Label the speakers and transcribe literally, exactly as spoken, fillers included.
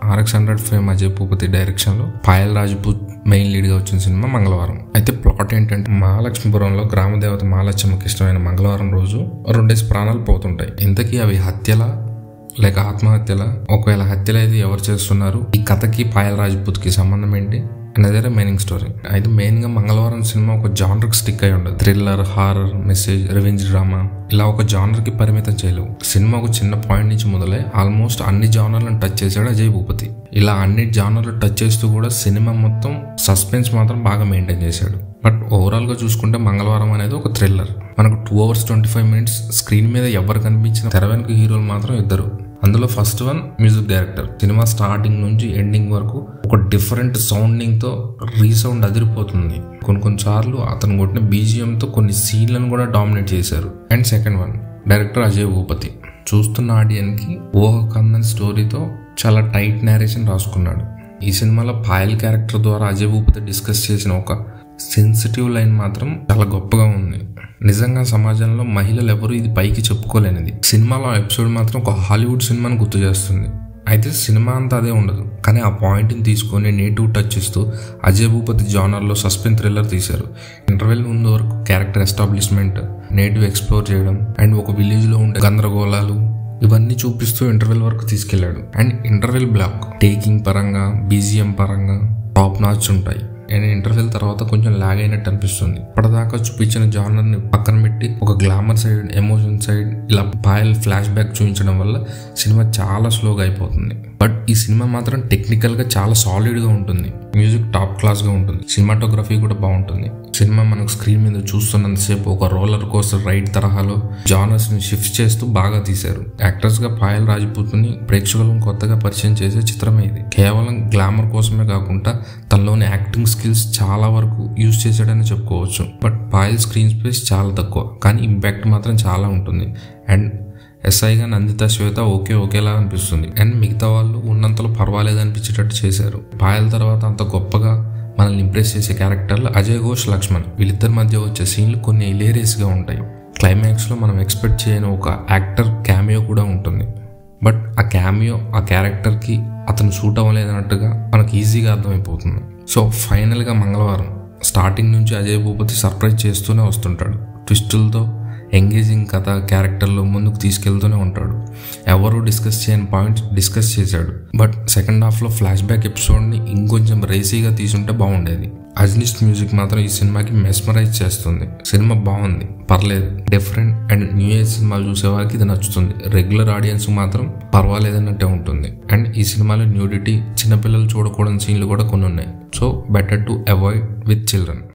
Speaker 1: RX hundred fame Ajay Bhupathi direction లో Payal Rajput main lead గా వచ్చిన సినిమా మంగళవారం. అయితే ప్లాట్ ఏంటంటే మహాలక్ష్మీపురంలో గ్రామ దేవత మహాలక్ష్మికి ఇష్టమైన మంగళవారం రోజు రెండేసి ప్రాణాలు పోతుంటాయి. ఇంతకీ అవి హత్యలా లేక ఆత్మహత్యలా? ఒకవేళ హత్యలు అయితే ఎవరు చేస్తున్నారు? ఈ కథకి పాయల్ రాజ్పూత్ కి సంబంధం ఏంటి అనేదే మెయినింగ్ స్టోరీ. అయితే మెయిన్ గా మంగళవారం సినిమా ఒక జానర్ కి స్టిక్ అయి ఉండదు. Thriller, horror, message, revenge drama ఇలా ఒక జానర్ కి పరిమితం చేయలేవు. సినిమా ఒక చిన్న పాయింట్ నుంచి మొదలై ఆల్మోస్ట్ అన్ని జానర్లను టచ్ చేశాడు అజయ్ భూపతి. ఇలా అన్ని జానర్లు టచ్ చేస్తూ కూడా సినిమా మొత్తం సస్పెన్స్ మాత్రం బాగా మెయింటైన్ చేశాడు. బట్ ఓవరాల్ గా చూసుకుంటే మంగళవారం అనేది ఒక థ్రిల్లర్. మనకు two hours twenty five minutes screen మీద ఎవరు కనిపించిన తెర వెనుక హీరోలు మాత్రం ఇద్దరు. అందులో ఫస్ట్ వన్ మ్యూజిక్ డైరెక్టర్. సినిమా స్టార్టింగ్ నుంచి ఎండింగ్ వరకు ఒక డిఫరెంట్ సౌండింగ్ తో రీసౌండ్ అదిరిపోతుంది. కొన్ని కొన్ని సార్లు అతను కొట్టిన బీజిఎం తో కొన్ని సీన్లను కూడా డామినేట్ చేశారు. And second one director Ajay Bhupathi. చూస్తున్న ఆడియన్స్ కి ఊహ కందని స్టోరీతో చాలా టైట్ నేరేషన్ రాసుకున్నాడు. ఈ సినిమాలో పాయల్ క్యారెక్టర్ ద్వారా అజయ్ భూపతి డిస్కస్ చేసిన ఒక సెన్సిటివ్ లైన్ మాత్రం చాలా గొప్పగా ఉంది. నిజంగా సమాజంలో మహిళలు ఎవరు ఇది పైకి చెప్పుకోలేనిది. సినిమాలో ఎపిసోడ్ మాత్రం ఒక హాలీవుడ్ సినిమాని గుర్తు చేస్తుంది. అయితే సినిమా అంతా అదే ఉండదు, కానీ ఆ పాయింట్ని తీసుకొని నేటివ్ టచ్ ఇస్తూ అజయ్ భూపతి జానర్లో సస్పెన్స్ థ్రిల్లర్ తీశారు. ఇంటర్వెల్ ముందు వరకు క్యారెక్టర్ ఎస్టాబ్లిష్మెంట్, నేటివ్ ఎక్స్ప్లోర్ చేయడం అండ్ ఒక విలేజ్లో ఉండే గందరగోళాలు ఇవన్నీ చూపిస్తూ ఇంటర్వెల్ వరకు తీసుకెళ్లాడు. అండ్ ఇంటర్వెల్ బ్లాక్ టేకింగ్ పరంగా, బీజిఎం పరంగా టాప్ నాచ్ ఉంటాయి. అండ్ ఇంటర్వెల్ తర్వాత కొంచెం లాగ్ అయినట్టు అనిపిస్తుంది. ఇప్పటిదాకా చూపించిన జానర్ ని పక్కన పెట్టి ఒక గ్లామర్ సైడ్, ఎమోషన్ సైడ్ ఇలా పాయల్ ఫ్లాష్ బ్యాక్ చూపించడం వల్ల సినిమా చాలా స్లోగా అయిపోతుంది. బట్ ఈ సినిమా మాత్రం టెక్నికల్ గా చాలా సాలిడ్ గా ఉంటుంది. మ్యూజిక్ టాప్ క్లాస్ గా ఉంటుంది. సినిమాటోగ్రఫీ కూడా బాగుంటుంది. సినిమా మనకు స్క్రీన్ మీద చూస్తున్నంతసేపు ఒక రోలర్ కోస్టర్ రైడ్ తరహాలో జానర్స్ ని షిఫ్ట్ చేస్తూ బాగా తీశారు. యాక్టర్స్ గా పాయల్ రాజ్పూత్ ని ప్రేక్షకులను కొత్తగా పరిచయం చేసే చిత్రమే ఇది. కేవలం గ్లామర్ కోసమే కాకుండా తనలోని యాక్టింగ్ స్కిల్స్ చాలా వరకు యూజ్ చేశాడని చెప్పుకోవచ్చు. బట్ పాయల్ స్క్రీన్ స్పేస్ చాలా తక్కువ, కానీ ఇంపాక్ట్ మాత్రం చాలా ఉంటుంది. అండ్ ఎస్ఐగా నందిత, శ్వేత ఓకే ఓకేలా అనిపిస్తుంది. అండ్ మిగతా వాళ్ళు ఉన్నంతలో పర్వాలేదు అనిపించేటట్టు చేశారు. పాయల్ తర్వాత అంత గొప్పగా మనల్ని ఇంప్రెస్ చేసే క్యారెక్టర్లు అజయ్ ఘోష్, లక్ష్మణ్. వీళ్ళిద్దరి మధ్య వచ్చే సీన్లు కొన్ని హిలేరియస్ గా ఉంటాయి. క్లైమాక్స్ లో మనం ఎక్స్పెక్ట్ చేయని ఒక యాక్టర్ క్యామియో కూడా ఉంటుంది. బట్ ఆ క్యామియో ఆ క్యారెక్టర్ కి అతను సూట్ అవ్వలేదన్నట్టుగా మనకు ఈజీగా అర్థమైపోతుంది. సో ఫైనల్ గా మంగళవారం స్టార్టింగ్ నుంచి అజయ్ భూపతి సర్ప్రైజ్ చేస్తూనే వస్తుంటాడు. ట్విస్టులతో ఎంగేజింగ్ కథ, క్యారెక్టర్లో ముందుకు తీసుకెళ్తూనే ఉంటాడు. ఎవరు డిస్కస్ చేయని పాయింట్స్ డిస్కస్ చేశాడు. బట్ సెకండ్ హాఫ్ లో ఫ్లాష్ బ్యాక్ ఎపిసోడ్ ని ఇంకొంచెం రేసీగా తీసుంటే బాగుండేది. అజ్నిస్ట్ మ్యూజిక్ మాత్రం ఈ సినిమాకి మెస్మరైజ్ చేస్తుంది. సినిమా బాగుంది, పర్లేదు. డిఫరెంట్ అండ్ న్యూ ఏజ్ సినిమాలు చూసే వారికి ఇది నచ్చుతుంది. రెగ్యులర్ ఆడియన్స్ మాత్రం పర్వాలేదన్నట్టే ఉంటుంది. అండ్ ఈ సినిమాలో న్యూడిటీ, చిన్నపిల్లలు చూడకూడని సీన్లు కూడా కొన్ని ఉన్నాయి. So better to avoid with children.